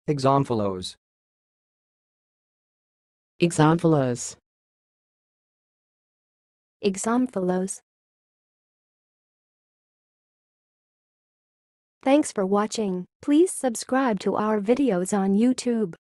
exomphalos, exomphalos, exomphalos. Thanks for watching. Please subscribe to our videos on YouTube.